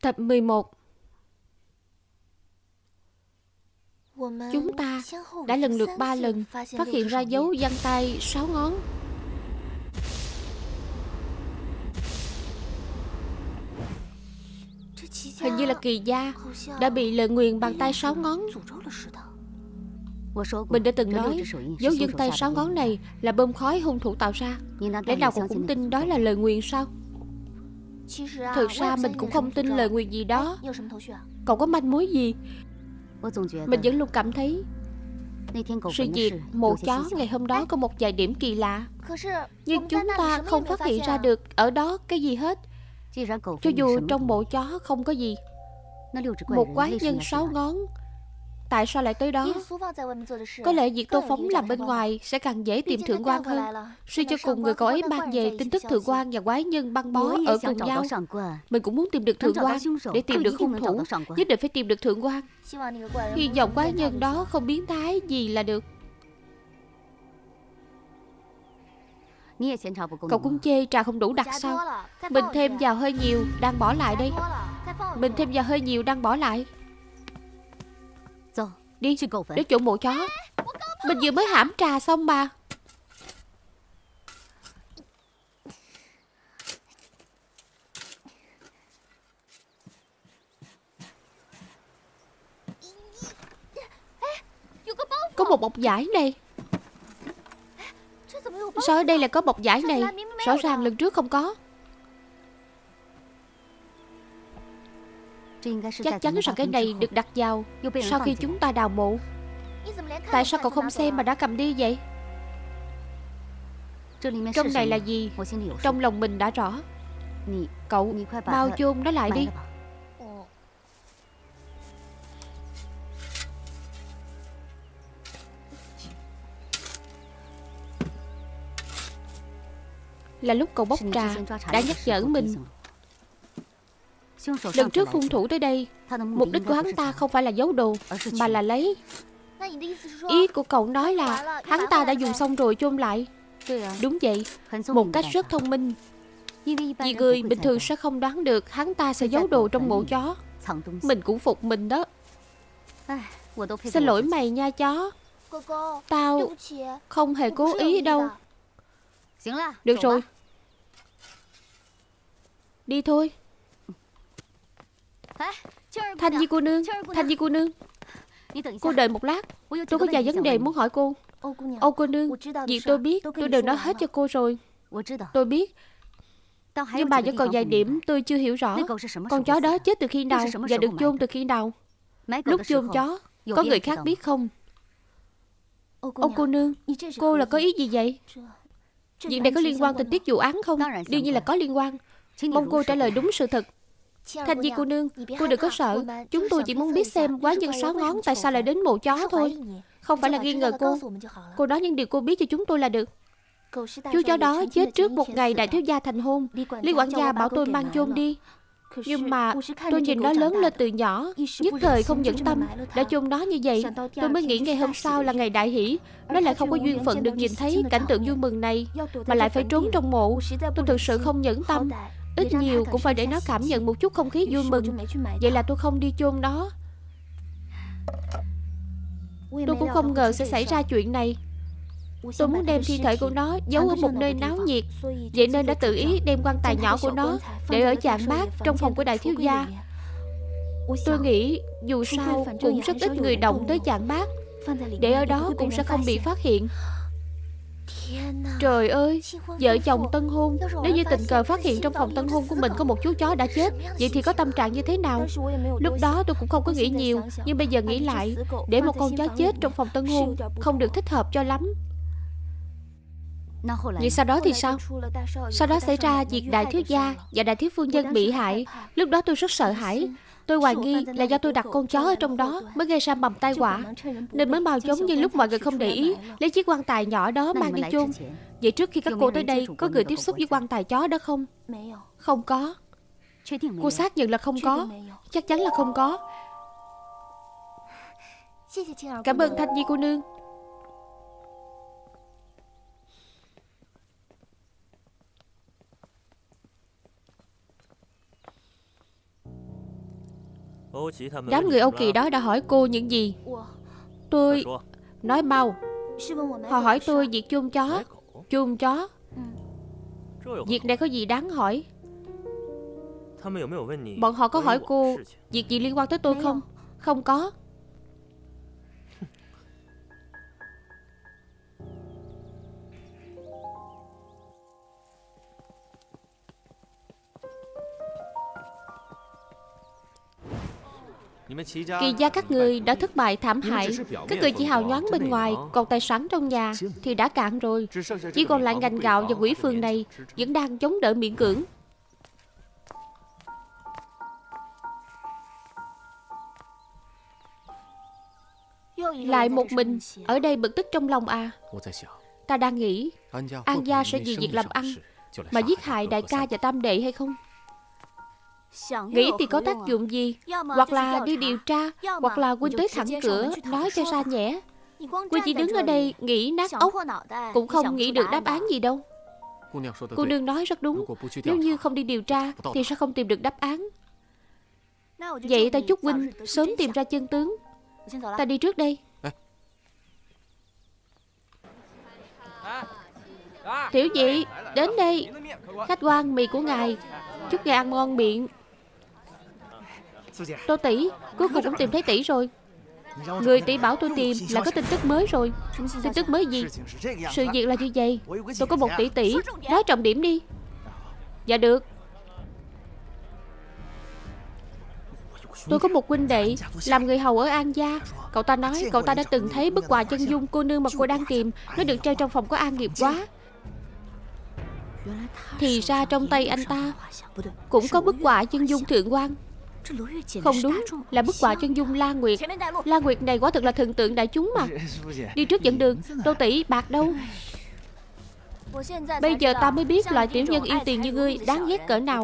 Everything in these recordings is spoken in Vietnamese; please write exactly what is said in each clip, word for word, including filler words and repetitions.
Tập mười một. Chúng ta đã lần lượt ba lần phát hiện ra dấu giăng tay sáu ngón. Hình như là Kỳ gia đã bị lời nguyền bàn tay sáu ngón. Mình đã từng nói dấu giăng tay sáu ngón này là bơm khói hung thủ tạo ra. Lẽ nào cậu cũng tin đó là lời nguyền sao? Thực ra mình cũng không tin lời nguyền gì đó. Cậu có manh mối gì? Mình vẫn luôn cảm thấy sự việc mộ chó ngày hôm đó có một vài điểm kỳ lạ. Nhưng chúng ta không phát hiện ra được ở đó cái gì hết. Cho dù trong mộ chó không có gì, một quái nhân sáu ngón tại sao lại tới đó? Có lẽ việc Tô Phóng làm bên ngoài sẽ càng dễ tìm thượng quan hơn. Suy cho cùng người cậu ấy mang về tin tức thượng quan và quái nhân băng bó ở cùng nhau. Mình cũng muốn tìm được thượng quan. Để tìm được hung thủ, nhất định phải tìm được thượng quan. Hy vọng quái nhân đó không biến thái gì là được. Cậu cũng chê trà không đủ đặc sao? Mình thêm vào hơi nhiều, đang bỏ lại đây. Mình thêm vào hơi nhiều, đang bỏ lại. Đi, đến chỗ mộ chó. Mình vừa mới hãm trà xong mà. Có một bọc vải này. Sao ở đây lại có bọc vải này? Rõ ràng lần trước không có. Chắc chắn rằng cái này được đặt vào sau khi chúng ta đào mộ. Tại sao cậu không xem mà đã cầm đi vậy? Trong này là gì? Trong lòng mình đã rõ. Cậu mau chôn nó lại đi. Là lúc cậu bốc trà đã nhắc nhở mình. Lần trước hung thủ tới đây, mục đích của hắn ta không phải là giấu đồ, mà là lấy. Ý của cậu nói là hắn ta đã dùng xong rồi chôn lại. Đúng vậy, một cách rất thông minh. Vì người bình thường sẽ không đoán được hắn ta sẽ giấu đồ trong mộ chó. Mình cũng phục mình đó. Xin lỗi mày nha chó. Tao không hề cố ý đâu. Được rồi, đi thôi. Thanh Di cô nương, Thanh Di cô nương, cô đợi một lát. Tôi có vài vấn đề muốn hỏi cô. Âu cô nương, việc tôi biết tôi đều nói hết cho cô rồi. Tôi biết. Nhưng mà vẫn còn vài điểm tôi chưa hiểu rõ. Con chó đó chết từ khi nào và được chôn từ khi nào? Lúc chôn chó có người khác biết không? Âu cô nương, cô là có ý gì vậy? Việc này có liên quan tình tiết vụ án không? Đương nhiên là có liên quan. Mong cô trả lời đúng sự thật. Thanh Di cô nương, cô đừng có sợ. Chúng tôi chỉ muốn biết xem quái nhân sáu ngón tại sao lại đến mộ chó thôi. Không phải là nghi ngờ cô. Cô nói những điều cô biết cho chúng tôi là được. Chú chó đó chết trước một ngày đại thiếu gia thành hôn. Lý quản gia bảo tôi mang chôn đi. Nhưng mà tôi nhìn nó lớn lên từ nhỏ, nhất thời không nhẫn tâm đã chôn nó như vậy. Tôi mới nghĩ ngày hôm sau là ngày đại hỷ, nó lại không có duyên phận được nhìn thấy cảnh tượng vui mừng này, mà lại phải trốn trong mộ. Tôi thực sự không nhẫn tâm. Ít nhiều cũng phải để nó cảm nhận một chút không khí vui mừng. Vậy là tôi không đi chôn nó. Tôi cũng không ngờ sẽ xảy ra chuyện này. Tôi muốn đem thi thể của nó giấu ở một nơi náo nhiệt, vậy nên đã tự ý đem quan tài nhỏ của nó để ở chạn mát trong phòng của đại thiếu gia. Tôi nghĩ dù sao cũng rất ít người động tới chạn mát, để ở đó cũng sẽ không bị phát hiện. Trời ơi, vợ chồng tân hôn, nếu như tình cờ phát hiện trong phòng tân hôn của mình có một chú chó đã chết, vậy thì có tâm trạng như thế nào? Lúc đó tôi cũng không có nghĩ nhiều, nhưng bây giờ nghĩ lại, để một con chó chết trong phòng tân hôn không được thích hợp cho lắm. Vậy sau đó thì sao? Sau đó xảy ra việc đại thiếu gia và đại thiếu phu nhân bị hại. Lúc đó tôi rất sợ hãi. Tôi hoài nghi là do tôi đặt con chó ở trong đó mới gây ra mầm tai họa, nên mới mau chóng như lúc mọi người không để ý, lấy chiếc quan tài nhỏ đó mang đi chôn. Vậy trước khi các cô tới đây, có người tiếp xúc với quan tài chó đó không? Không có. Cô xác nhận là không có. Chắc chắn là không có. Cảm ơn Thanh Di cô nương. Đám người Âu Kỳ đó đã hỏi cô những gì? Tôi... Nói mau. Họ hỏi tôi việc chôn chó. Chôn chó. Việc này có gì đáng hỏi? Bọn họ có hỏi cô việc gì liên quan tới tôi không? Không có. Kỳ gia các người đã thất bại thảm hại. Các người chỉ hào nhoáng bên ngoài, còn tài sản trong nhà thì đã cạn rồi. Chỉ còn lại ngành gạo và quỹ phường này vẫn đang chống đỡ miễn cưỡng. Lại một mình ở đây bực tức trong lòng à? Ta đang nghĩ An gia sẽ vì việc làm ăn mà giết hại đại ca và tam đệ hay không? Nghĩ thì có tác dụng gì? Hoặc là đi điều tra, hoặc là huynh tới thẳng cửa nói cho ra nhẽ. Huynh chỉ đứng ở đây nghĩ nát óc, cũng không nghĩ được đáp án gì đâu. Cô nương nói rất đúng. Nếu như không đi điều tra thì sẽ không tìm được đáp án. Vậy ta chúc huynh sớm tìm ra chân tướng. Ta đi trước đây. Tiểu nhị, đến đây. Khách quan, mì của ngài. Chúc ngài ăn ngon miệng. Tô tỷ, cuối cùng cũng tìm thấy tỷ rồi. Người tỷ bảo tôi tìm là có tin tức mới rồi. Tin tức mới gì? Sự việc là như vậy. Tôi có một tỷ tỷ. Nói trọng điểm đi. Dạ được. Tôi có một huynh đệ làm người hầu ở An gia. Cậu ta nói cậu ta đã từng thấy bức họa chân dung cô nương mà cô đang tìm. Nó được treo trong phòng của An Nghiệp Quá. Thì ra trong tay anh ta cũng có bức họa chân dung thượng quan. Không đúng, là bức họa chân dung La Nguyệt. La Nguyệt này quả thật là thần tượng đại chúng mà. Đi trước dẫn đường. Tô tỷ, bạc đâu? Bây giờ ta mới biết loại tiểu nhân yêu tiền như ngươi đáng ghét cỡ nào.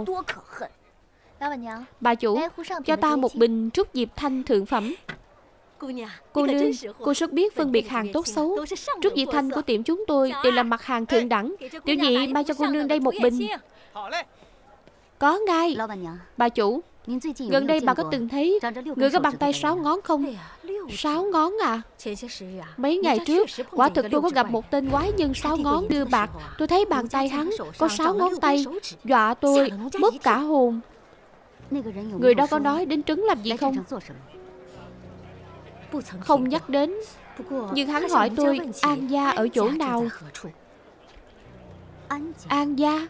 Bà chủ, cho ta một bình trúc diệp thanh thượng phẩm. Cô nương, cô rất biết phân biệt hàng tốt xấu. Trúc diệp thanh của tiệm chúng tôi đều là mặt hàng thượng đẳng. Tiểu nhị mang cho cô nương đây một bình. Có ngay. Bà chủ, gần đây bà có từng thấy người có bàn tay sáu ngón không? Sáu ngón à? Mấy ngày trước, quả thực tôi có gặp một tên quái nhân sáu ngón đưa bạc. Tôi thấy bàn tay hắn có sáu ngón tay, dọa tôi mất cả hồn. Người đó có nói đến trứng làm gì không? Không nhắc đến. Nhưng hắn hỏi tôi An gia ở chỗ nào. An gia?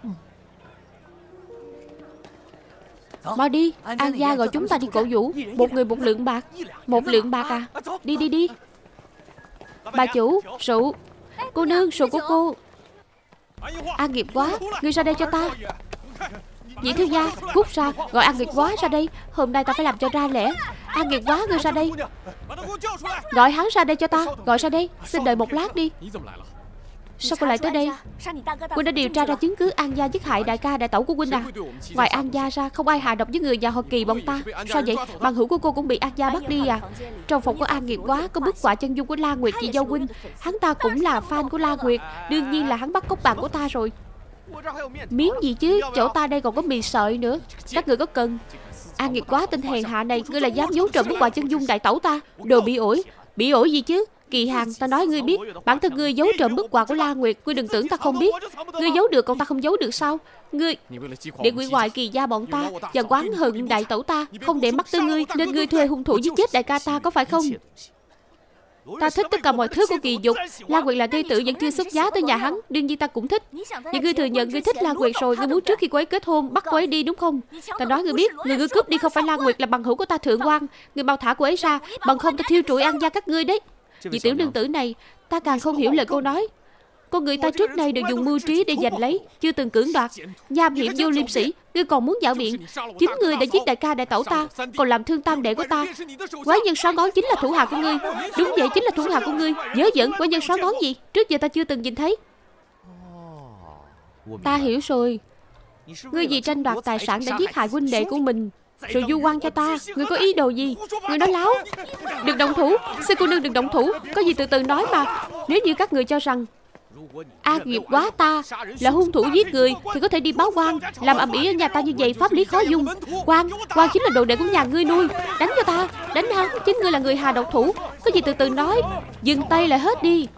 Mau đi, An gia gọi chúng ta đi cổ vũ. Một người một lượng bạc. Một lượng bạc à? Đi đi đi. Bà chủ, rượu. Cô nương, rượu của cô. An Nghiệp Quá, ngươi ra đây cho ta. Nhị thiếu gia, cút ra, gọi An Nghiệp Quá ra đây. Hôm nay ta phải làm cho ra lẽ. An Nghiệp Quá, ngươi ra đây. Gọi hắn ra đây cho ta. Gọi ra đây, xin đợi một lát đi. Sao cô lại tới đây? Huynh đã điều tra ra chứng cứ An gia giết hại đại ca đại tẩu của huynh à? Ngoài An gia ra không ai hạ độc với người nhà họ Kỳ bọn ta. Sao vậy? Bằng hữu của cô cũng bị An gia bắt đi à? Trong phòng của An Nghiệp Quá có bức họa chân dung của La Nguyệt chị dâu huynh. Hắn ta cũng là fan của La Nguyệt. Đương nhiên là hắn bắt cóc bạn của ta rồi. Miếng gì chứ, chỗ ta đây còn có mì sợi nữa. Các người có cần? An Nghiệp Quá tên hèn hạ này, ngươi là dám giấu trộm bức họa chân dung đại tẩu ta? Đồ bị ổi. Bị ổi gì chứ? Kỳ Hàn, ta nói ngươi biết, bản thân ngươi giấu trộm bức họa của La Nguyệt, ngươi đừng tưởng ta không biết. Ngươi giấu được còn ta không giấu được sao? Ngươi để hủy hoại Kỳ gia bọn ta và oán hận đại tẩu ta, không để mắt tới ngươi, nên ngươi thuê hung thủ giết chết đại ca ta, có phải không? Ta thích tất cả mọi thứ của Kỳ Dục. La Nguyệt là thê tử vẫn chưa xuất giá tới nhà hắn, đương nhiên ta cũng thích. Nhưng ngươi thừa nhận ngươi thích La Nguyệt rồi, ngươi muốn trước khi cô ấy kết hôn bắt cô ấy đi đúng không? Ta nói ngươi biết, người ngươi cướp đi không phải La Nguyệt là bằng hữu của ta Thượng Quan. Ngươi mau thả cô ấy ra, bằng không ta thiêu trụi An gia các ngươi đấy. Vì tiểu nương tử này, ta càng không hiểu lời cô nói. Con người ta trước nay đều dùng mưu trí để giành lấy, chưa từng cưỡng đoạt. Nham hiểm vô liêm sỉ, ngươi còn muốn dạo biện. Chính ngươi đã giết đại ca đại tẩu ta, còn làm thương tam đệ của ta. Quái nhân sáu ngón chính là thủ hạ của ngươi. Đúng vậy, chính là thủ hạ của ngươi. Dớ dẫn, quái nhân sáu ngón gì? Trước giờ ta chưa từng nhìn thấy. Ta hiểu rồi. Ngươi vì tranh đoạt tài sản đã giết hại huynh đệ của mình, rồi vu oan cho ta. Ngươi có ý đồ gì? Ngươi nói láo. Đừng động thủ, xin cô nương đừng động thủ. Có gì từ từ nói mà. Nếu như các người cho rằng An Nghiệp Quá ta là hung thủ giết người thì có thể đi báo quan. Làm ầm ĩ ở nhà ta như vậy pháp lý khó dung. Quan, quan chính là đồ đệ của nhà ngươi nuôi. Đánh cho ta, đánh hắn. Chính ngươi là người hạ độc thủ. Có gì từ từ nói. Dừng tay lại hết đi.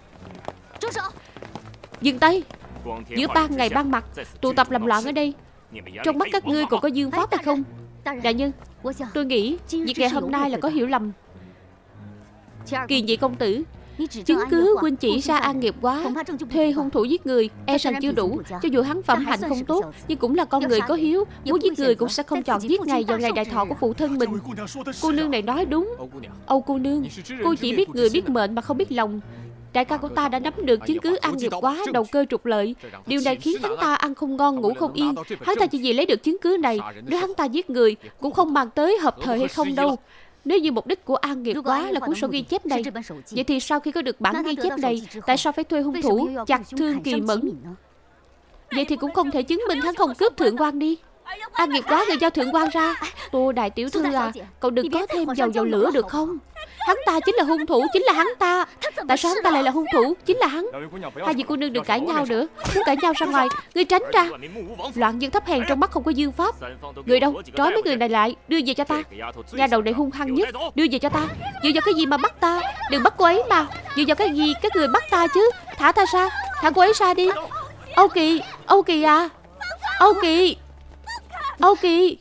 Dừng tay. Giữa ban ngày ban mặt tụ tập làm loạn ở đây, trong mắt các ngươi còn có dương pháp hay không? Đại nhân, tôi nghĩ việc ngày hôm nay là có hiểu lầm. Kỳ Nhị công tử, chứng cứ huynh chỉ ra An Nghiệp Quá thuê hung thủ giết người e rằng chưa đủ. Cho dù hắn phẩm hạnh không tốt, nhưng cũng là con người có hiếu. Muốn giết người cũng sẽ không chọn giết ngày vào ngày đại thọ của phụ thân mình. Cô nương này nói đúng. Âu cô nương, cô chỉ biết người biết mệnh mà không biết lòng. Đại ca của ta đã nắm được chứng cứ An Nghiệp Quá đầu cơ trục lợi. Điều này khiến hắn ta ăn không ngon ngủ không yên. Hắn ta chỉ vì lấy được chứng cứ này, nếu hắn ta giết người cũng không mang tới hợp thời hay không đâu. Nếu như mục đích của An Nghiệp Quá là cuốn sổ ghi chép này, vậy thì sau khi có được bản ghi chép này, tại sao phải thuê hung thủ chặt thương Kỳ Mẫn? Vậy thì cũng không thể chứng minh hắn không cướp thượng quan đi. An Nghiệp Quá người giao thượng quan ra. Tô đại tiểu thư à, cậu đừng có thêm dầu vào lửa được không? Hắn ta chính là hung thủ, chính là hắn ta. Tại sao hắn ta lại là hung thủ? Chính là hắn. Hai vị cô nương đừng cãi nhau nữa. Muốn cãi nhau ra ngoài, ngươi tránh ra. Loạn dân thấp hèn trong mắt không có dương pháp. Người đâu? Trói mấy người này lại, đưa về cho ta. Nha đầu này hung hăng nhất, đưa về cho ta. Dựa vào cái gì mà bắt ta? Đừng bắt cô ấy mà. Dựa vào cái gì các người bắt ta chứ? Thả ta ra, thả cô ấy ra đi. Âu Kỳ, Âu Kỳ à, Âu Kỳ, Âu Kỳ.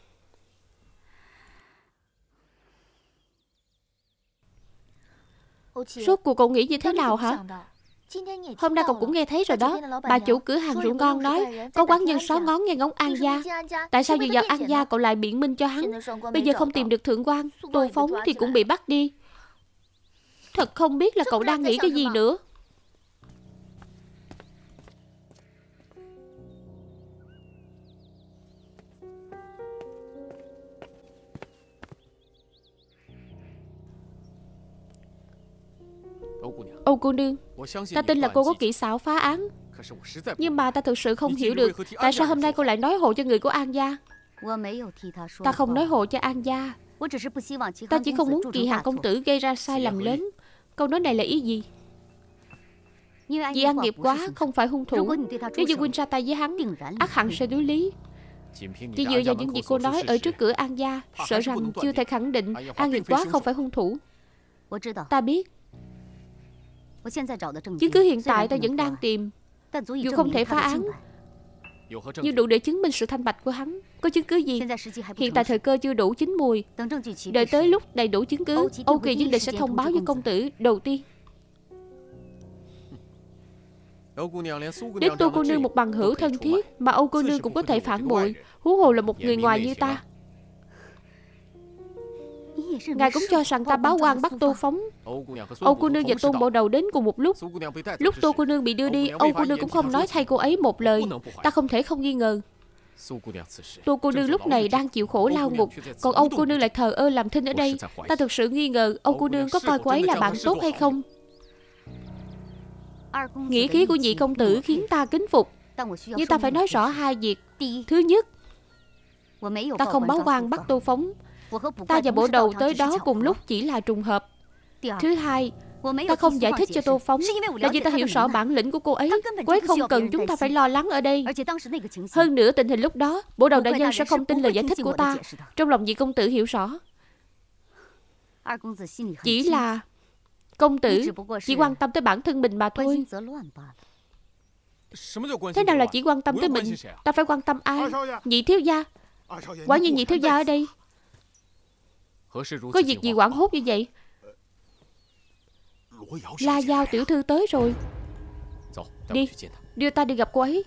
Rốt cuộc cậu nghĩ như thế nào hả? Hôm nay cậu cũng nghe thấy rồi đó. Bà chủ cửa hàng rượu ngon nói có quán nhân sáu ngón nghe ngóng An gia. Tại sao vừa vào An gia cậu lại biện minh cho hắn? Bây giờ không tìm được thượng quan, Tô Phóng thì cũng bị bắt đi. Thật không biết là cậu đang nghĩ cái gì nữa. Âu cô nương, ta tin là cô có kỹ xảo phá án. Nhưng mà ta thực sự không hiểu được tại sao hôm nay cô lại nói hộ cho người của An gia. Ta không nói hộ cho An gia. Ta chỉ không muốn Kỳ Hàng công tử gây ra sai lầm lớn. Câu nói này là ý gì? Vì An Nghiệp Quá không phải hung thủ. Nếu như huynh ra tay với hắn, ắt hẳn sẽ đối lý. Chỉ dựa vào những gì cô nói ở trước cửa An gia, sợ rằng chưa thể khẳng định An Nghiệp Quá không phải hung thủ. Ta biết. Chứng cứ hiện tại ta vẫn đang tìm, dù không thể phá án, nhưng đủ để chứng minh sự thanh bạch của hắn. Có chứng cứ gì? Hiện tại thời cơ chưa đủ chín mùi. Đợi tới lúc đầy đủ chứng cứ, Âu Kỳ nhất định sẽ thông báo với công tử đầu tiên. Đến Tô cô nương một bằng hữu thân thiết mà Âu cô nương cũng có thể phản bội, huống hồ là một người ngoài như ta. Ngài cũng cho rằng ta báo quan bắt Tô Phóng. Âu cô nương và Tôn bộ đầu đến cùng một lúc. Lúc Tô cô nương bị đưa đi, Âu cô nương cũng không nói thay cô ấy một lời. Ta không thể không nghi ngờ. Tô cô nương lúc này đang chịu khổ lao ngục, còn Âu cô nương lại thờ ơ làm thinh ở đây. Ta thực sự nghi ngờ Âu cô nương có coi cô ấy là bạn tốt hay không. Nghĩa khí của nhị công tử khiến ta kính phục, nhưng ta phải nói rõ hai việc. Thứ nhất, ta không báo quan bắt Tô Phóng. Ta và bộ đầu tới đó cùng lúc chỉ là trùng hợp. Thứ hai, ta không giải thích cho Tô Phóng là vì ta hiểu rõ bản lĩnh của cô ấy. Cô ấy không cần chúng ta phải lo lắng ở đây. Hơn nữa tình hình lúc đó, bộ đầu đại nhân sẽ không tin lời giải thích của ta. Trong lòng nhị công tử hiểu rõ. Chỉ là công tử chỉ quan tâm tới bản thân mình mà thôi. Thế nào là chỉ quan tâm tới mình? Ta phải quan tâm ai? Nhị thiếu gia. Quả nhiên nhị thiếu gia ở đây. Có việc gì hoảng hốt như vậy? La Giao tiểu thư tới rồi. Đi, đưa ta đi gặp cô ấy.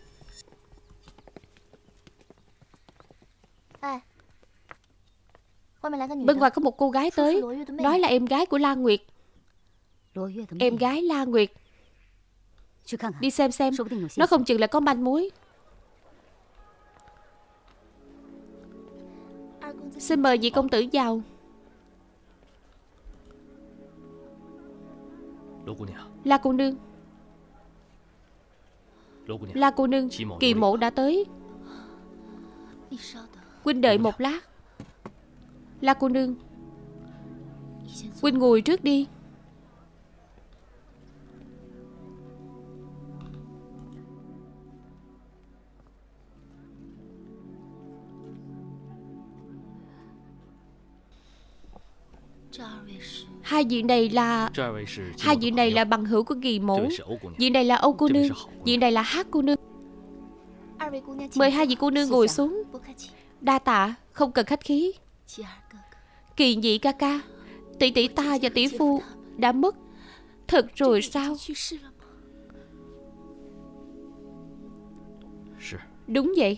Bên ngoài có một cô gái tới, nói là em gái của La Nguyệt. Em gái La Nguyệt. Đi xem xem, nó không chừng là có manh mối. Xin mời vị công tử vào. La cô nương. La cô nương, Kỳ mộ đã tới. Huynh đợi một lát. La cô nương, huynh ngồi trước đi. Hai vị này là Hai vị này là bằng hữu của Kỳ mẫu. Vị này là Âu cô nương, vị này là Hát cô nương. Mời hai vị cô nương ngồi xuống. Đa tạ, không cần khách khí. Kỳ nhị ca ca, tỷ tỷ ta và tỷ phu đã mất. Thật rồi sao? Đúng vậy.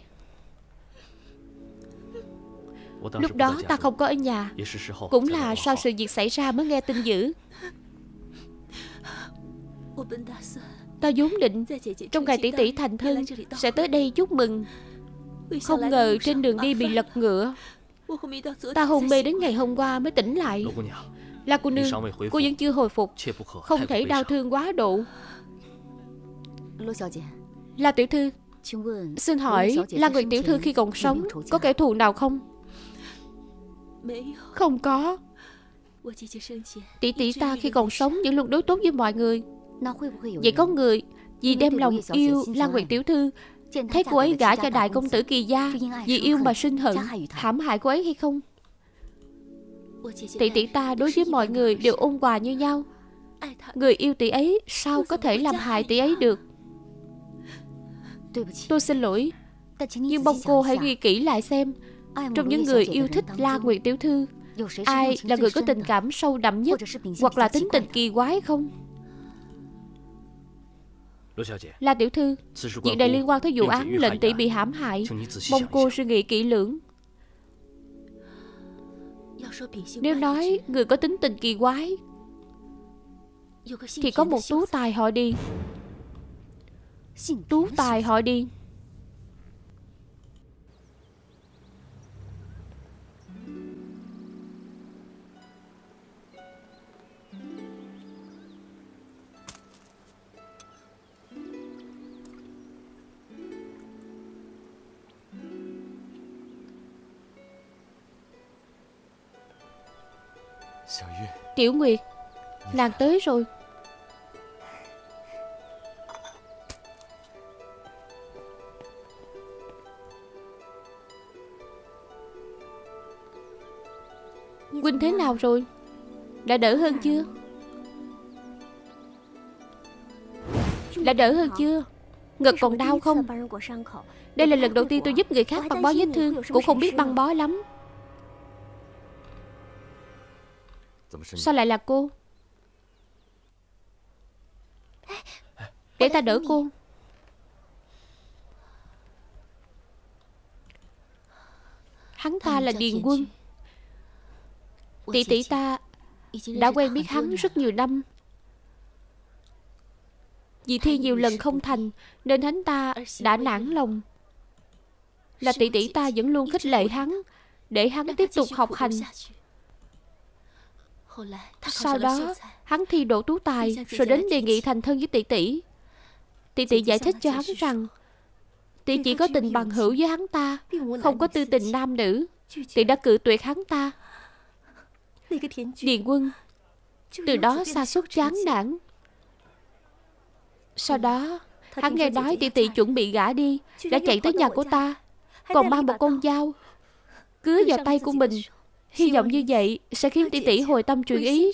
Lúc đó ta không có ở nhà, cũng là sau sự việc xảy ra mới nghe tin dữ. Ta vốn định trong ngày tỷ tỷ thành thân sẽ tới đây chúc mừng. Không ngờ trên đường đi bị lật ngựa. Ta hôn mê đến ngày hôm qua mới tỉnh lại. La cô nương, cô vẫn chưa hồi phục, không thể đau thương quá độ. La tiểu thư, xin hỏi La Nguyệt tiểu thư khi còn sống có kẻ thù nào không? Không có. Tỷ tỷ ta khi còn sống vẫn luôn đối tốt với mọi người. Vậy có người vì đem lòng yêu La Nguyệt tiểu thư, thấy cô ấy gả cho đại công tử Kỳ gia, vì yêu mà sinh hận, hãm hại cô ấy hay không? Tỷ tỷ ta đối với mọi người đều ôn hòa như nhau. Người yêu tỷ ấy sao có thể làm hại tỷ ấy được? Tôi xin lỗi, nhưng mong cô hãy ghi kỹ lại xem, trong những người yêu thích La Nguyệt tiểu thư, ai là người có tình cảm sâu đậm nhất, hoặc là tính tình kỳ quái không? La tiểu thư, chuyện này liên quan tới vụ án lệnh tỷ bị hãm hại, mong cô suy nghĩ kỹ lưỡng. Nếu nói người có tính tình kỳ quái thì có một Tú Tài họ Điền. Tú Tài họ Điền. Tiểu Nguyệt, nàng tới rồi. Huynh thế nào rồi? Đã đỡ hơn chưa? Đã đỡ hơn chưa? Ngực còn đau không? Đây là lần đầu tiên tôi giúp người khác băng bó vết thương, cũng không biết băng bó lắm. Sao lại là cô? Để ta đỡ cô. Hắn ta là Điền Quân. Tỷ tỷ ta đã quen biết hắn rất nhiều năm. Vì thi nhiều lần không thành nên hắn ta đã nản lòng. Là tỷ tỷ ta vẫn luôn khích lệ hắn, để hắn tiếp tục học hành. Sau đó hắn thi đỗ tú tài, rồi đến đề nghị thành thân với tỷ tỷ. Tỷ tỷ giải thích cho hắn rằng tỷ chỉ có tình bằng hữu với hắn ta, không có tư tình nam nữ. Tỷ đã cự tuyệt hắn ta. Điền Quân từ đó sa sút chán nản. Sau đó hắn nghe nói tỷ tỷ chuẩn bị gả đi, đã chạy tới nhà của ta, còn mang một con dao cứa vào tay của mình, hy vọng như vậy sẽ khiến tỷ tỷ hồi tâm chuyển ý.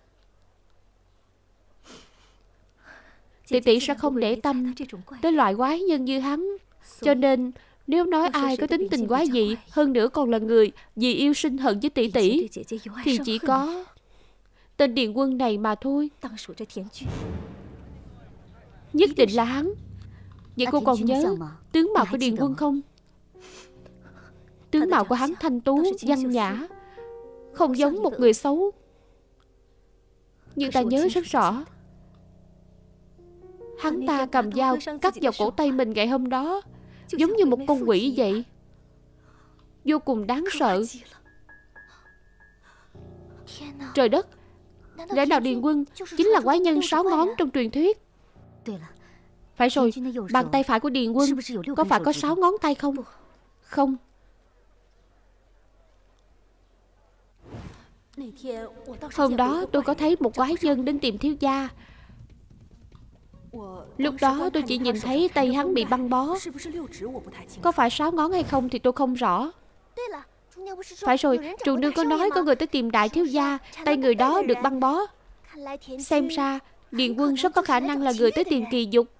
Tỷ tỷ sẽ không để tâm tới loại quái nhân như hắn. Cho nên nếu nói ai có tính tình quái dị, hơn nữa còn là người vì yêu sinh hận với tỷ tỷ, thì chỉ có tên Điền Quân này mà thôi. Nhất định là hắn. Vậy cô còn nhớ tướng mạo của Điền Quân không? Tướng mạo của hắn thanh tú, văn nhã, không giống một người xấu. Nhưng ta nhớ rất rõ, hắn ta cầm dao cắt vào cổ tay mình ngày hôm đó, giống như một con quỷ vậy, vô cùng đáng sợ. Trời đất, lẽ nào Điền Quân chính là quái nhân sáu ngón trong truyền thuyết? Phải rồi, bàn tay phải của Điền Quân có phải có sáu ngón tay không? Không. Hôm đó tôi có thấy một quái nhân đến tìm thiếu gia. Lúc đó tôi chỉ nhìn thấy tay hắn bị băng bó. Có phải sáu ngón hay không thì tôi không rõ. Phải rồi, Trù Nương có nói có người tới tìm đại thiếu gia, tay người đó được băng bó. Xem ra Điền Quân rất có khả năng là người tới tìm Kỳ Dục.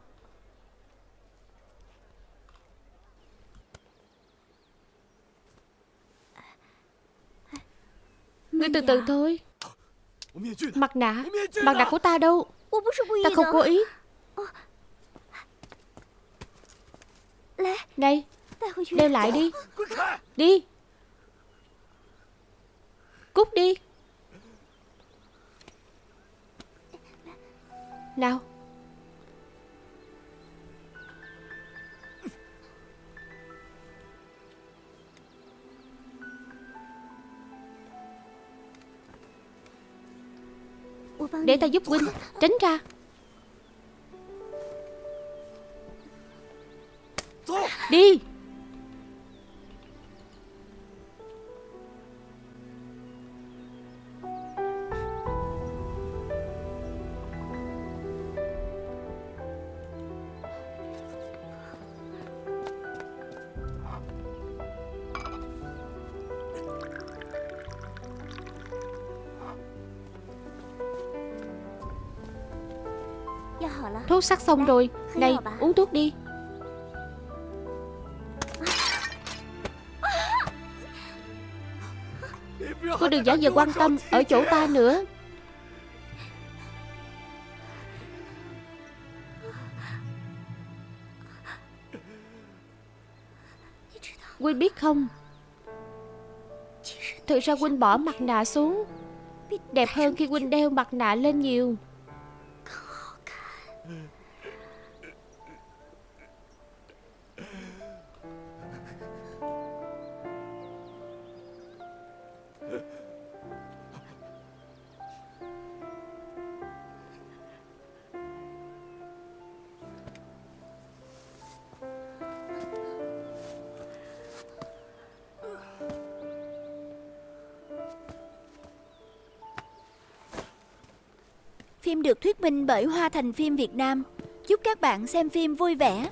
Ngươi từ từ thôi. Mặt nạ, mặt nạ của ta đâu? Ta không cố ý. Này, đeo lại đi. Đi. Cút đi. Nào. Để ta giúp huynh. Tránh ra. Đi. Thuốc sắc xong rồi. Này, uống thuốc đi. Cô đừng giả vờ quan tâm. Ở chỗ ta nữa. Huynh biết không, thực ra huynh bỏ mặt nạ xuống đẹp hơn khi huynh đeo mặt nạ lên nhiều. Phim được thuyết minh bởi Hoa Thành Phim Việt Nam. Chúc các bạn xem phim vui vẻ.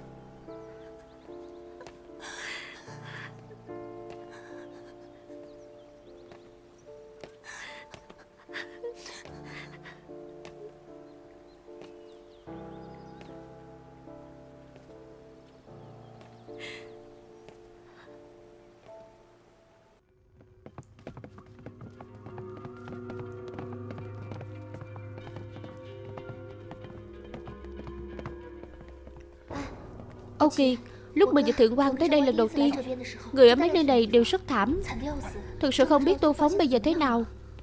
Âu Kỳ, lúc mình và Thượng quan tới đây lần đầu tiên, người ở mấy nơi này đều rất thảm. Thực sự không biết Tô Phóng bây giờ thế nào.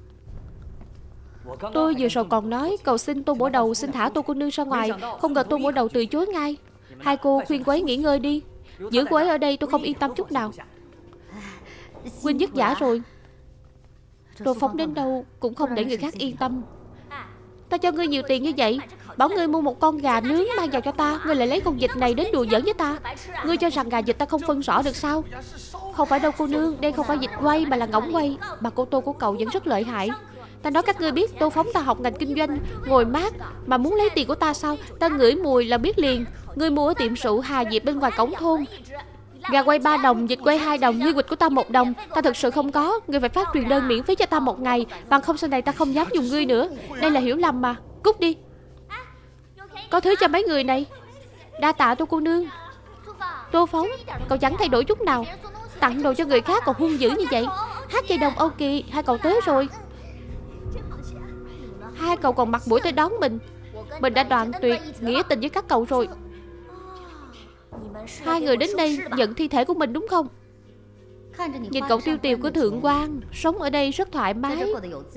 Tôi vừa rồi còn nói cầu xin Tô Bổ Đầu xin thả Tô cô nương ra ngoài, không ngờ Tô Bổ Đầu từ chối ngay. Hai cô khuyên cô ấy nghỉ ngơi đi. Giữ cô ấy ở đây tôi không yên tâm chút nào. Huynh vất vả rồi. Tô Phóng đến đâu cũng không để người khác yên tâm. Ta cho ngươi nhiều tiền như vậy, bảo ngươi mua một con gà nướng mang vào cho ta, ngươi lại lấy con vịt này đến đùa giỡn với ta. Ngươi cho rằng gà vịt ta không phân rõ được sao? Không phải đâu cô nương, đây không phải vịt quay mà là ngỗng quay. Bà cô Tô của cậu vẫn rất lợi hại. Ta nói các ngươi biết Tô Phóng ta học ngành kinh doanh, ngồi mát mà muốn lấy tiền của ta sao? Ta ngửi mùi là biết liền. Ngươi mua ở tiệm rượu Hà Diệp bên ngoài cổng thôn. Gà quay ba đồng, vịt quay hai đồng, ngươi quỵt của ta một đồng. Ta thực sự không có, ngươi phải phát truyền đơn miễn phí cho ta một ngày, bằng không sau này ta không dám dùng ngươi nữa. Đây là hiểu lầm mà. Cút đi. Có thứ cho mấy người này. Đa tạ Tô cô nương. Tô Phóng, cậu chẳng thay đổi chút nào. Tặng đồ cho người khác còn hung dữ như vậy. Hát dây đồng Âu Kỳ, hai cậu tới rồi. Hai cậu còn mặt mũi tới đón mình. Mình đã đoạn tuyệt nghĩa tình với các cậu rồi. Hai người đến đây nhận thi thể của mình đúng không? Nhìn cậu tiêu tiều của Thượng quan, sống ở đây rất thoải mái.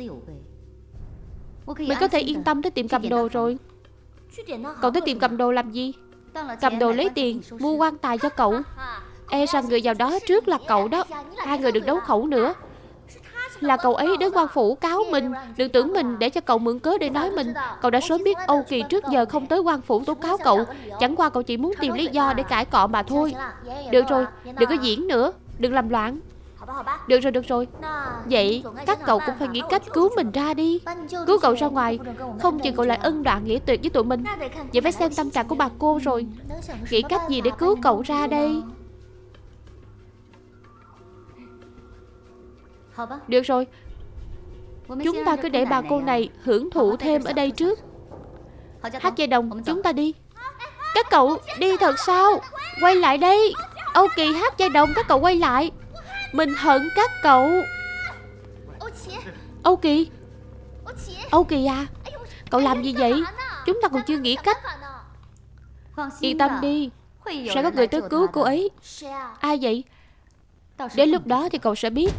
Mình có thể yên tâm tới tiệm cầm đồ rồi. Cậu tới tiệm cầm đồ làm gì? Cầm đồ lấy tiền, mua quan tài cho cậu. E rằng người vào đó trước là cậu đó. Hai người đừng đấu khẩu nữa. Là cậu ấy đến quan phủ cáo mình. Đừng tưởng mình để cho cậu mượn cớ để nói mình. Cậu đã sớm biết Âu Kỳ trước giờ không tới quan phủ tố cáo cậu. Chẳng qua cậu chỉ muốn tìm lý do để cãi cọ mà thôi. Được rồi, đừng có diễn nữa. Đừng làm loạn. Được rồi, được rồi. Vậy các cậu cũng phải nghĩ cách cứu mình ra đi. Cứu cậu ra ngoài, không chừng cậu lại ân đoạn nghĩa tuyệt với tụi mình. Vậy phải xem tâm trạng của bà cô rồi. Nghĩ cách gì để cứu cậu ra đây? Được rồi, chúng ta cứ để bà cô này hưởng thụ thêm ở đây trước. Hát dây đồng, chúng ta đi. Các cậu đi thật sao? Quay lại đây. Âu Kỳ, Hát dây đồng, các cậu quay lại. Mình hận các cậu. Âu Kỳ, Âu Kỳ à, cậu làm gì vậy? Chúng ta còn chưa nghĩ cách. Yên tâm đi, sẽ có người tới cứu cô ấy. Ai vậy? Đến lúc đó thì cậu sẽ biết.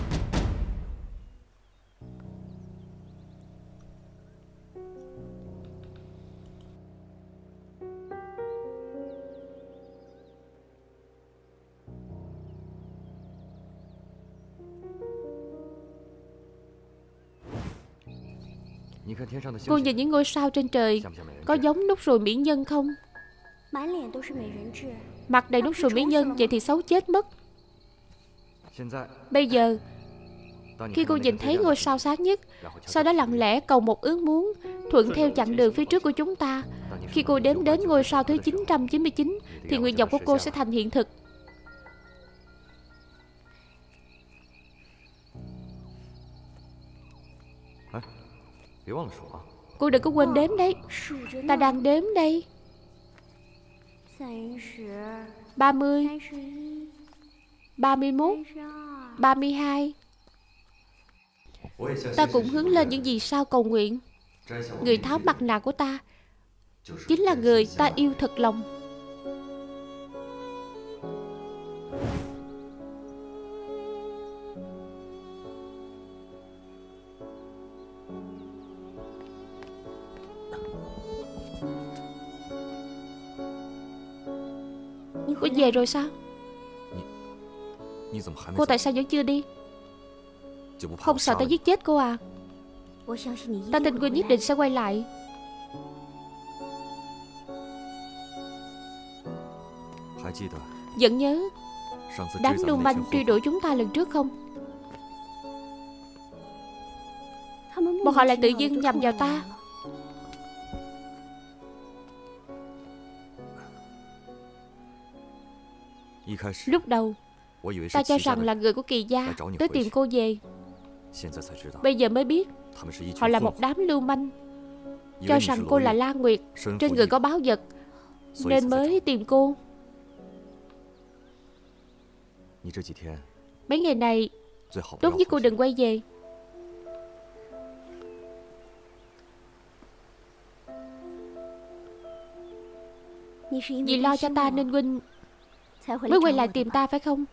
Cô nhìn những ngôi sao trên trời, có giống nốt ruồi mỹ nhân không? Mặt đầy nốt ruồi mỹ nhân, vậy thì xấu chết mất. Bây giờ, khi cô nhìn thấy ngôi sao sáng nhất, sau đó lặng lẽ cầu một ước muốn, thuận theo chặng đường phía trước của chúng ta. Khi cô đếm đến ngôi sao thứ chín trăm chín mươi chín, thì nguyện vọng của cô sẽ thành hiện thực. Cô đừng có quên đếm đấy. Ta đang đếm đây. Ba mươi, ba mươi mốt, ba mươi hai. Ta cũng hướng lên những vì sao cầu nguyện. Người tháo mặt nạ của ta chính là người ta yêu thật lòng. Cô về rồi sao? Cô tại sao vẫn chưa đi? Không sợ ta giết chết cô à? Ta tin cô nhất định sẽ quay lại. Vẫn nhớ đám lưu manh truy đuổi chúng ta lần trước không? Bọn họ lại tự dưng nhằm vào ta. Lúc đầu ta cho rằng là người của Kỳ gia tới tìm cô về. Bây giờ mới biết họ là một đám lưu manh, cho rằng cô là La Nguyệt, trên người có báu vật, nên mới tìm cô. Mấy ngày này tốt nhất cô đừng quay về. Vì lo cho ta nên huynh mới quay lại tìm ta phải không?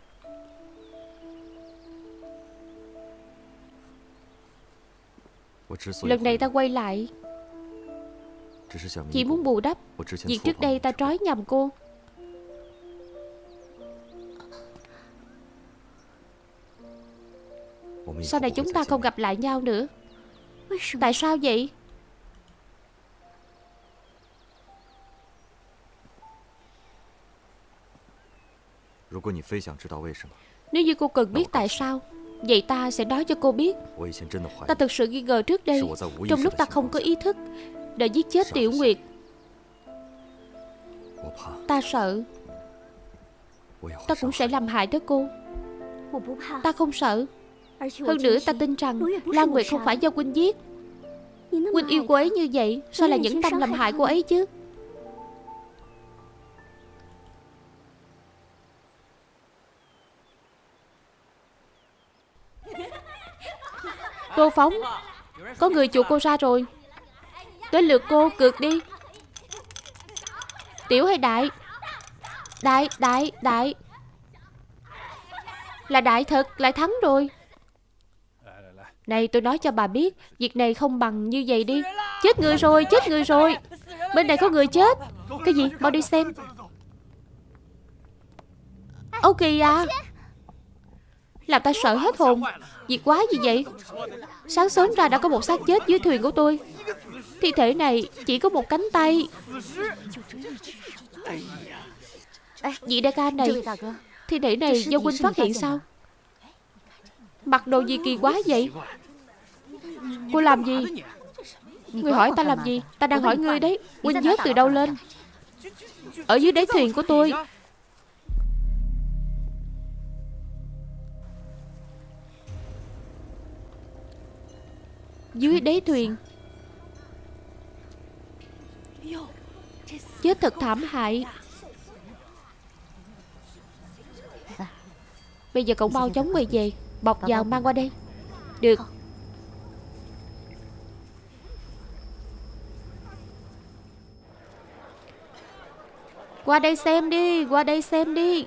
Lần này ta quay lại chỉ muốn bù đắp việc trước đây ta trói nhầm cô. Sau này chúng ta không gặp lại nhau nữa. Tại sao vậy? Nếu như cô cần biết tại sao, vậy ta sẽ nói cho cô biết. Ta thực sự nghi ngờ trước đây, trong lúc ta không có ý thức, đã giết chết Tiểu Nguyệt. Ta sợ ta cũng sẽ làm hại tới cô. Ta không sợ. Hơn nữa ta tin rằng Lan Nguyệt không phải do huynh giết. Huynh yêu cô ấy như vậy, sao lại nhẫn tâm làm hại cô ấy chứ? Tô Phóng, có người chuộc cô ra rồi. Tới lượt cô, cược đi. Tiểu hay đại? Đại, đại, đại. Là đại thật, lại thắng rồi. Này, tôi nói cho bà biết, việc này không bằng như vậy đi. Chết người rồi, chết người rồi. Bên này có người chết. Cái gì? Mau đi xem. Âu Kỳ à, làm ta sợ hết hồn. Việc quá gì vậy? Sáng sớm ra đã có một xác chết dưới thuyền của tôi. Thi thể này chỉ có một cánh tay. Vị đại ca này, thi thể này do huynh phát hiện sao? Mặc đồ gì kỳ quá vậy? Cô làm gì? Ngươi hỏi ta làm gì? Ta đang hỏi ngươi đấy. Huynh vớt từ đâu lên? Ở dưới đáy thuyền của tôi. dưới đáy thuyền. Chết thật thảm hại. Bây giờ cậu mau chóng quay về, bọc vào mang qua đây. Được. Qua đây xem đi, qua đây xem đi.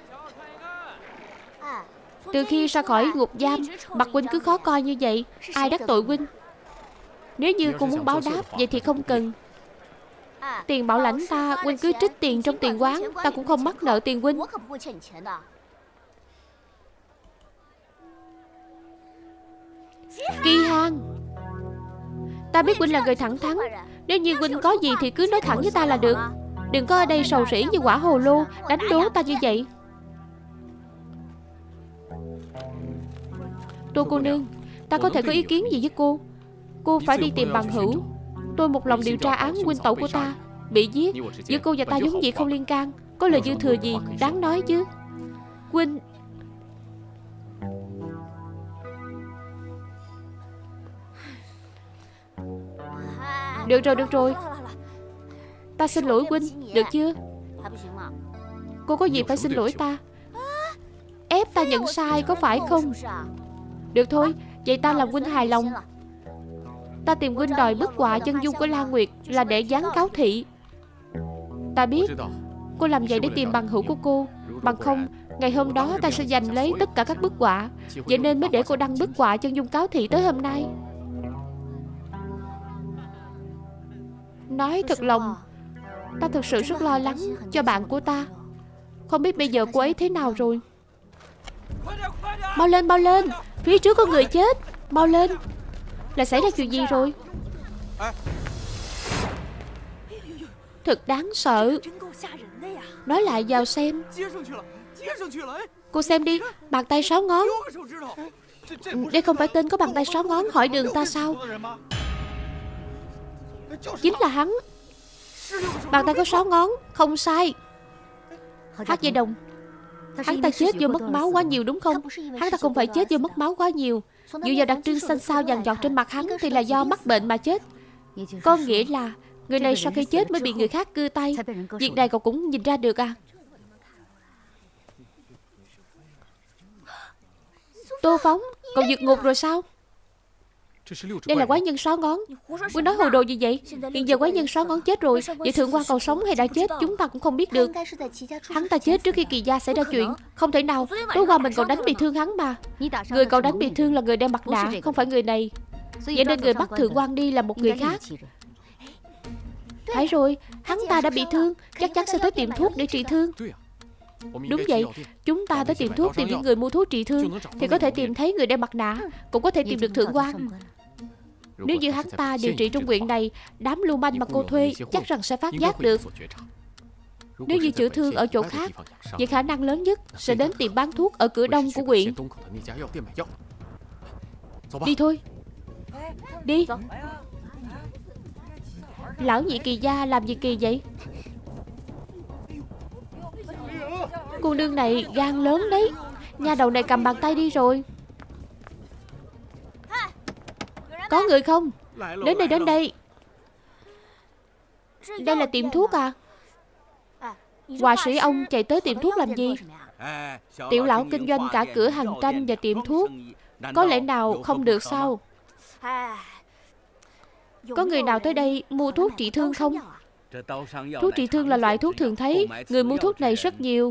Từ khi ra khỏi ngục giam, mặt huynh cứ khó coi như vậy. Ai đắc tội huynh? Nếu như cô muốn báo đáp, vậy thì không cần. Tiền bảo lãnh ta, huynh cứ trích tiền trong tiền quán, ta cũng không mắc nợ tiền huynh. Kỳ Hàn, ta biết huynh là người thẳng thắn. Nếu như huynh có gì thì cứ nói thẳng với ta là được. Đừng có ở đây sầu rĩ như quả hồ lô, đánh đố ta như vậy. Tô cô nương, ta có thể có ý kiến gì với cô? Cô phải đi tìm bằng hữu. Tôi một lòng điều tra án huynh tẩu của ta bị giết. Giữa cô và ta giống vậy không liên can. Có lời dư thừa gì đáng nói chứ? Huynh... Được rồi, được rồi. Ta xin lỗi huynh, được chưa? Cô có gì phải xin lỗi ta? Ép ta nhận sai có phải không? Được thôi, vậy ta làm huynh hài lòng. Ta tìm huynh đòi bức họa chân dung của La Nguyệt là để dán cáo thị. Ta biết cô làm vậy để tìm bằng hữu của cô. Bằng không, ngày hôm đó ta sẽ giành lấy tất cả các bức họa. Vậy nên mới để cô đăng bức họa chân dung cáo thị tới hôm nay. Nói thật lòng, ta thực sự rất lo lắng cho bạn của ta. Không biết bây giờ cô ấy thế nào rồi. Mau lên, mau lên. Phía trước có người chết. Mau lên. Là xảy ra chuyện gì rồi? Thật đáng sợ. Nói lại vào xem. Cô xem đi, bàn tay sáu ngón. Đây không phải tên có bàn tay sáu ngón hỏi đường ta sao? Chính là hắn. Bàn tay có sáu ngón, không sai. Hát Dây Đồng, hắn ta chết do mất máu quá nhiều đúng không? Hắn ta không phải chết do mất máu quá nhiều. Dựa vào đặc trưng xanh xao vàng giọt trên mặt hắn thì là do mắc bệnh mà chết. Có nghĩa là người này sau khi chết mới bị người khác cưa tay. Việc này cậu cũng nhìn ra được à? Tô Phóng, cậu vượt ngục rồi sao? Đây là quái nhân sáu ngón. Ngươi nói hồ đồ gì vậy? Hiện giờ quái nhân sáu ngón chết rồi. Vậy Thượng Quan còn sống hay đã chết chúng ta cũng không biết được. Hắn ta chết trước khi Kỳ gia xảy ra chuyện. Không thể nào. Tối qua mình còn đánh bị thương hắn mà. Người cậu đánh bị thương là người đeo mặt nạ, không phải người này. Vậy nên người bắt Thượng Quan đi là một người khác. Phải rồi, hắn ta đã bị thương, chắc chắn sẽ tới tiệm thuốc để trị thương. Đúng vậy, chúng ta tới tiệm thuốc tìm những người mua thuốc trị thương thì có thể tìm thấy người đeo mặt nạ, cũng có thể tìm được Thượng Quan. Nếu như hắn ta điều trị trong huyện này, đám lưu manh mà cô thuê chắc rằng sẽ phát giác được. Nếu như chữa thương ở chỗ khác, vậy khả năng lớn nhất sẽ đến tiệm bán thuốc ở cửa đông của huyện. Đi thôi. Đi. Lão nhị Kỳ gia làm gì kỳ vậy? Cô nương này gan lớn đấy. Nha đầu này cầm bàn tay đi rồi. Có người không? Đến đây, đến đây. Đây là tiệm thuốc à? Họa sĩ ông chạy tới tiệm thuốc làm gì? Tiểu lão kinh doanh cả cửa hàng tranh và tiệm thuốc, có lẽ nào không được sao? Có người nào tới đây mua thuốc trị thương không? Thuốc trị thương là loại thuốc thường thấy. Người mua thuốc này rất nhiều.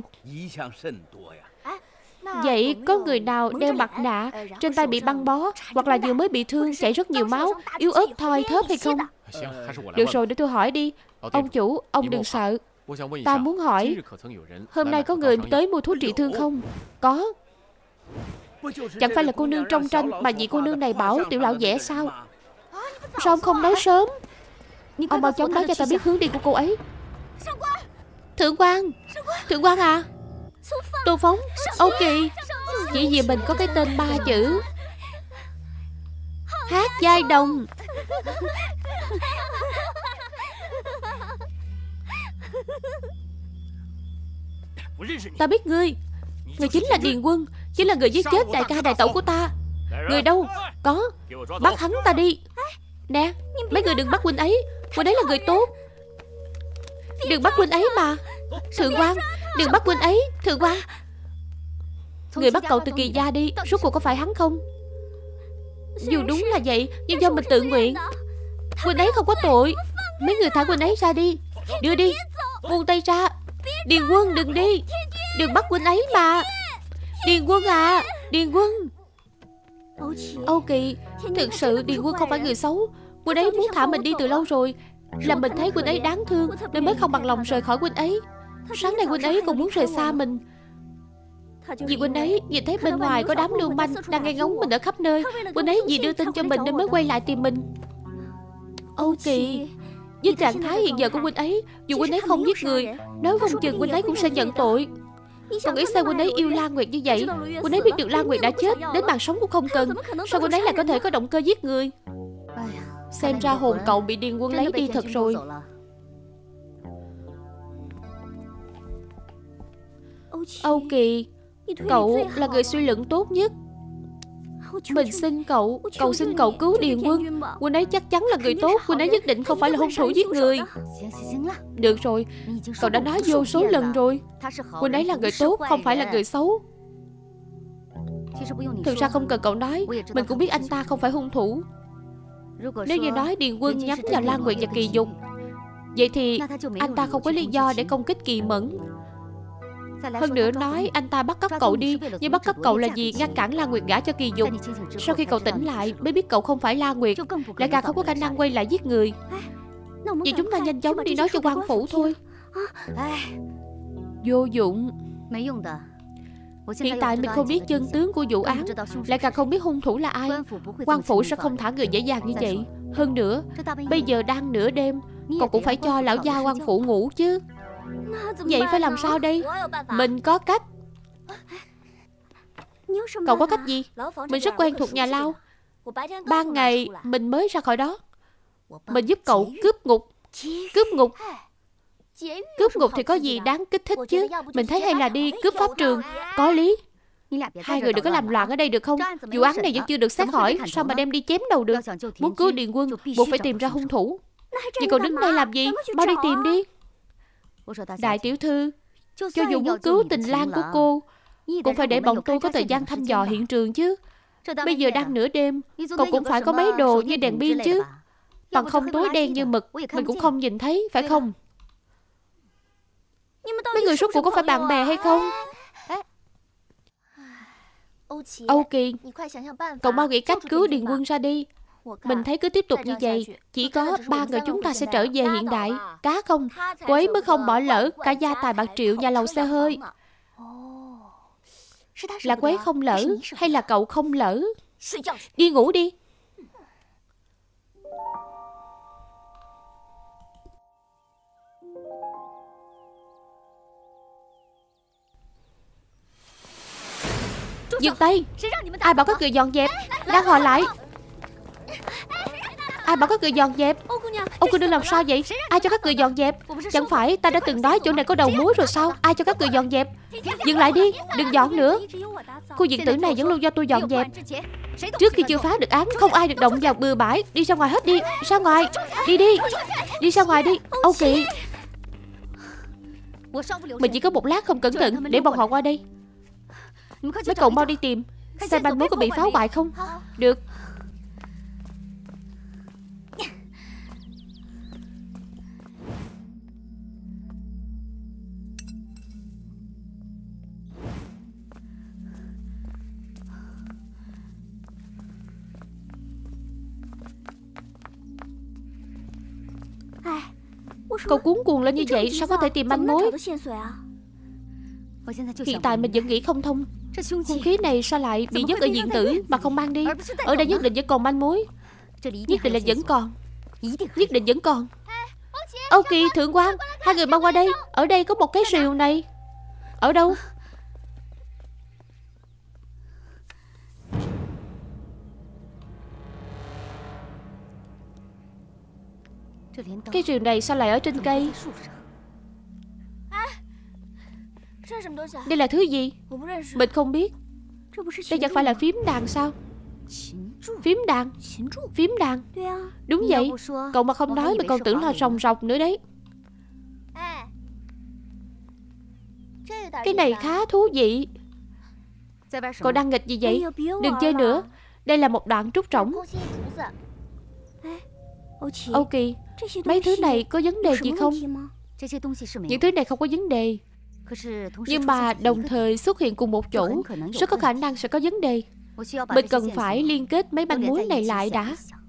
Vậy có người nào đeo mặt nạ, trên tay bị băng bó, hoặc là vừa mới bị thương chảy rất nhiều máu, yếu ớt thoi thóp hay không? Được rồi, để tôi hỏi đi. Ông chủ, ông đừng sợ. Ta muốn hỏi, hôm nay có người tới mua thuốc trị thương không? Có. Chẳng phải là cô nương trong tranh mà vị cô nương này bảo tiểu lão vẽ sao? Sao ông không nói sớm? Ông mau chóng nói cho ta biết hướng đi của cô ấy. Thượng Quan, Thượng Quan à? Tô Phóng, Âu Kỳ. Chỉ vì mình có cái tên ba chữ Hát Giai Đồng. Ta biết ngươi. Ngươi chính là Điền Quân, chính là người giết chết đại ca đại tẩu của ta. Người đâu? Có. Bắt hắn ta đi. Nè, mấy người đừng bắt huynh ấy. Huynh ấy là người tốt. Đừng bắt huynh ấy mà. Thượng quan, đừng bắt huynh ấy. Thượng quan, người bắt cậu từ Kỳ gia đi, rốt cuộc có phải hắn không? Dù đúng là vậy, nhưng do mình tự nguyện. Huynh ấy không có tội. Mấy người thả huynh ấy ra đi. Đưa đi. Buông tay ra. Điền Quân đừng đi. Đừng bắt huynh ấy mà. Điền Quân à. Điền Quân. Âu Kỳ, thực sự Điền Quân không phải người xấu. Huynh ấy muốn thả mình đi từ lâu rồi. Là mình thấy huynh ấy đáng thương nên mới không bằng lòng rời khỏi huynh ấy. Sáng nay huynh ấy còn muốn rời xa mình. Vì huynh ấy nhìn thấy bên ngoài có đám lưu manh đang nghe ngóng mình ở khắp nơi. Huynh ấy vì đưa tin cho mình nên mới quay lại tìm mình. Âu Kỳ, với trạng thái hiện giờ của huynh ấy, dù huynh ấy không giết người, nếu không chừng huynh ấy cũng sẽ nhận tội. Còn nghĩ sao huynh ấy yêu Lan Nguyệt như vậy? Huynh ấy biết được Lan Nguyệt đã chết, đến mạng sống cũng không cần. Sao huynh ấy lại có thể có động cơ giết người? Xem ra hồn cậu bị Điền Quân lấy đi thật rồi. Âu Kỳ, cậu là người suy luận tốt nhất. Mình xin cậu, cầu xin cậu cứu Điền Quân. Huynh ấy chắc chắn là người tốt. Huynh ấy nhất định không phải là hung thủ giết người. Được rồi, cậu đã nói vô số lần rồi. Huynh ấy là người tốt, không phải là người xấu. Thực ra không cần cậu nói, mình cũng biết anh ta không phải hung thủ. Nếu như nói Điền Quân nhắm vào Lan Nguyệt và Kỳ Dục, vậy thì anh ta không có lý do để công kích Kỳ Mẫn. Hơn nữa nói anh ta bắt cóc cậu đi, nhưng bắt cóc cậu là gì? Ngăn cản Lan Nguyệt gả cho Kỳ Dục. Sau khi cậu tỉnh lại mới biết cậu không phải Lan Nguyệt, lại càng không có khả năng quay lại giết người. Vậy chúng ta nhanh chóng đi nói cho quan phủ thôi. Vô dụng. Hiện tại mình không biết chân tướng của vụ án, lại càng không biết hung thủ là ai. Quan phủ sẽ không thả người dễ dàng như vậy. Hơn nữa, bây giờ đang nửa đêm, cậu cũng phải cho lão gia quan phủ ngủ chứ. Vậy phải làm sao đây? Mình có cách. Cậu có cách gì? Mình rất quen thuộc nhà lao. Ban ngày mình mới ra khỏi đó. Mình giúp cậu cướp ngục. Cướp ngục. Cướp ngục thì có gì đáng kích thích chứ. Mình thấy hay là đi cướp pháp trường. Có lý. Hai người đừng có làm loạn ở đây được không? Vụ án này vẫn chưa được xét hỏi, sao mà đem đi chém đầu được? Muốn cứu Điền Quân, buộc phải tìm ra hung thủ. Vậy cậu đứng đây làm gì? Mau đi tìm đi. Đại tiểu thư, cho dù muốn cứu tình lang của cô, cũng phải để bọn tôi có thời gian thăm dò hiện trường chứ. Bây giờ đang nửa đêm, cậu cũng phải có mấy đồ như đèn pin chứ. Bằng không tối đen như mực, mình cũng không nhìn thấy, phải không? Mấy người rốt cuộc có phải bạn bè hay không? Âu Kỳ, cậu mau nghĩ cách cứu Điền Quân ra đi. Mình thấy cứ tiếp tục như vậy, chỉ có ba người chúng ta sẽ trở về hiện đại. Cá không, cô ấy mới không bỏ lỡ cả gia tài bạc triệu nhà lầu xe hơi. Là cô ấy không lỡ, hay là cậu không lỡ? Đi ngủ đi. Dừng tay. Ai bảo các người dọn dẹp? Đang hỏi lại. Ai bảo các người dọn dẹp? Ô cô nương làm sao vậy? Ai cho các người dọn dẹp? Chẳng phải ta đã từng nói chỗ này có đầu mối rồi sao? Ai cho các người dọn dẹp? Dừng lại đi, đừng dọn nữa. Khu viện tử này vẫn luôn do tôi dọn dẹp. Trước khi chưa phá được án, không ai được động vào bừa bãi. Đi ra ngoài hết đi. Ra ngoài. Đi đi. Đi ra ngoài đi. Âu Kỳ, mình chỉ có một lát không cẩn thận, để bọn họ qua đây. Mấy cậu mau đi tìm xem manh mối có bị phá hoại không. Được. Cậu cuống cuồng lên như vậy, sao có thể tìm manh mối? Hiện tại mình vẫn nghĩ không thông. Hung khí này sao lại bị dứt ở viện tử mà không mang đi? Ở đây nhất định vẫn còn manh mối. Nhất định là vẫn còn. Nhất định vẫn còn. Âu Kỳ, Thượng quan, hai người mau qua đây. Ở đây có một cái rìu này. Ở đâu? Cái rìu này sao lại ở trên cây? Đây là thứ gì? Mình không biết. Đây chẳng phải là phím đàn sao? Phím đàn. Phím đàn. Đúng vậy. Cậu mà không nói mình còn tưởng là ròng rọc nữa đấy. Cái này khá thú vị. Cậu đang nghịch gì vậy? Đừng chơi nữa. Đây là một đoạn trúc trỏng. Âu Kỳ, mấy thứ này có vấn đề gì không? Những thứ này không có vấn đề, nhưng mà đồng thời xuất hiện cùng một chỗ, rất có khả năng sẽ có vấn đề. Mình cần phải liên kết mấy manh mối này lại đã.